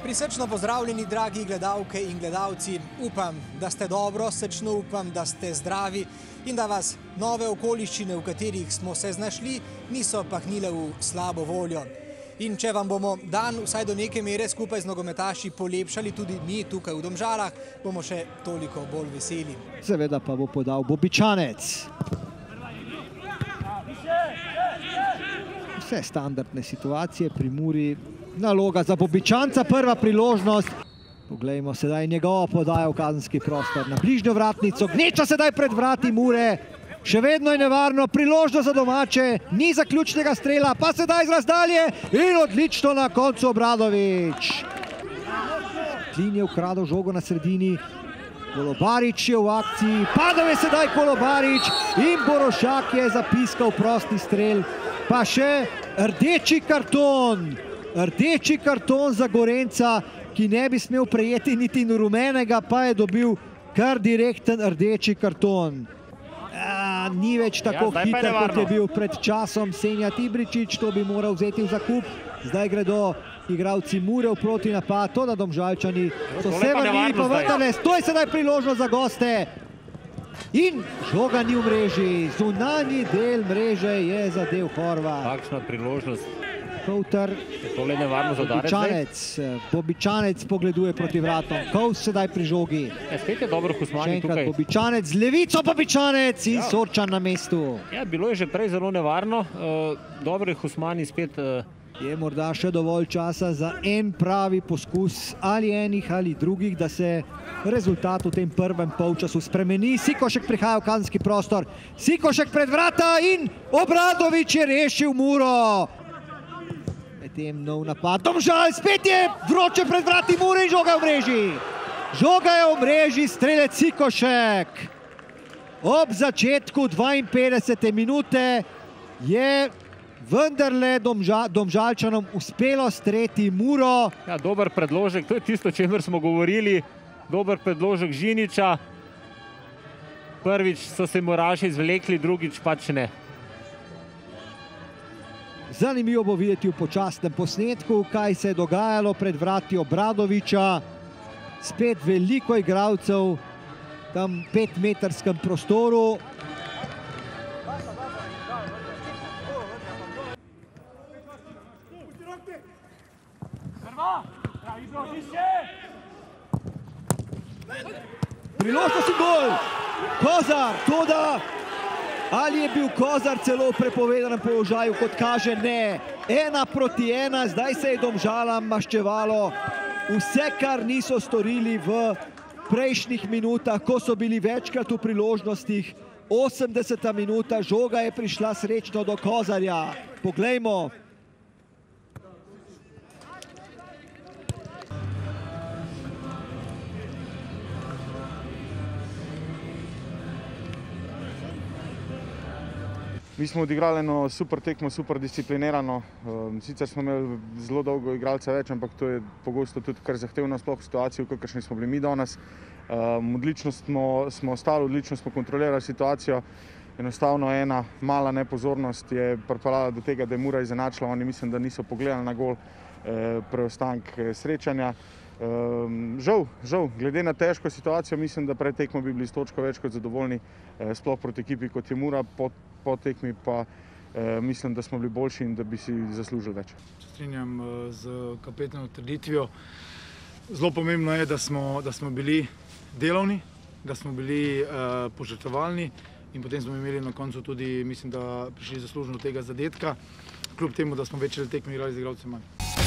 Prisrčno pozdravljeni, dragi gledalke in gledalci. Upam, da ste dobro, srčno upam, da ste zdravi in da vas nove okoliščine, v katerih smo se znašli, niso pahnile v slabo voljo. In če vam bomo dan vsaj do neke mere skupaj z nogometaši polepšali tudi mi tukaj v Domžalah, bomo še toliko bolj veseli. Seveda pa bo podal Bobičanec. Vse standardne situacije pri Muri. Naloga za Bobičanca, prva priložnost. Poglejmo sedaj njegovo podajo v kazenski prostor na bližnjo vratnico. Gneča sedaj pred vrati Mure. Še vedno je nevarno, priložnost za domače, ni zaključnega strela, pa sedaj z razdalje in odlično na koncu Obradovič. Klin je ukradel žogo na sredini, Kolobarič je v akciji, padal je sedaj Kolobarič in Borošak je zapiskal prosti strel. Pa še rdeči karton. Rdeči karton za Gorenca, ki ne bi smel prejeti niti rumenega, pa je dobil kar direkten rdeči karton. Ni več tako hiter, kot je bil pred časom Senijad Ibričić, to bi moral vzeti v zakup. Zdaj gredo igralci Mure v protinapad, to da Domžalčani so se vrnili, pa vendarle, to je sedaj priložnost za goste. In žoga ni v mreži, zunanji del mreže je zadev Horvat. Takšna priložnost. Kovtar, Bobičanec pogleduje proti vratom, Kovs sedaj pri žogi. Spet je dobro Husmani tukaj. Še enkrat Bobičanec, z levico Bobičanec in Sorčan na mestu. Ja, bilo je že prej zelo nevarno, dobro je Husmani spet. Je morda še dovolj časa za en pravi poskus ali enih ali drugih, da se rezultat v tem prvem polčasu spremeni. Sikošek prihaja v kazenski prostor, Sikošek pred vrata in Obradovič je rešil Muro. Medtem nov napad, Domžal, spet je vroče pred vrati Mure in žoga v mreži. Žoga je v mreži, strelec Sikošek. Ob začetku 52. minute je vendarle Domžalčanom uspelo streti Muro. Ja, dober predložek, to je tisto, o čemer smo govorili. Dober predložek Žiniča. Prvič so se Muraši izvlekli, drugič pač ne. Zanimivo bo videti v počasnem posnetku, kaj se je dogajalo pred vrati Obradoviča. Spet veliko igralcev tam v 5-metrskem prostoru. Priložnost in gol! Kozar, toda ali je bil Kozar celo v prepovedanem položaju, kot kaže ne. 1-1, zdaj se je Domžalam maščevalo vse, kar niso storili v prejšnjih minutah, ko so bili večkrat v priložnostih. 80. minuta, žoga je prišla srečno do Kozarja. Poglejmo. Mi smo odigrali eno super tekmo, super disciplinirano. Sicer smo imeli zelo dolgo igralca več, ampak to je pogosto tudi kar zahtevno, sploh v situaciji, v kakršni smo bili mi danes. Odlično smo ostali, odlično smo kontrolirali situacijo. Enostavno ena mala nepozornost je pripeljala do tega, da je Mura izenačila. Oni mislim, da niso pogledali na gol preostanek srečanja. Žal, glede na težko situacijo, mislim, da pred tekmo bi bili s točko več kot zadovoljni, sploh proti ekipi kot je Mura, po tekmi pa mislim, da smo bili boljši in da bi si zaslužili več. Strinjam z kapetanovo trditvijo. Zelo pomembno je, da smo bili delovni, da smo bili požrtvovalni in potem smo imeli na koncu tudi, mislim, da prišli zaslužno do tega zadetka, kljub temu, da smo večer tekmi igrali z igralcem manj.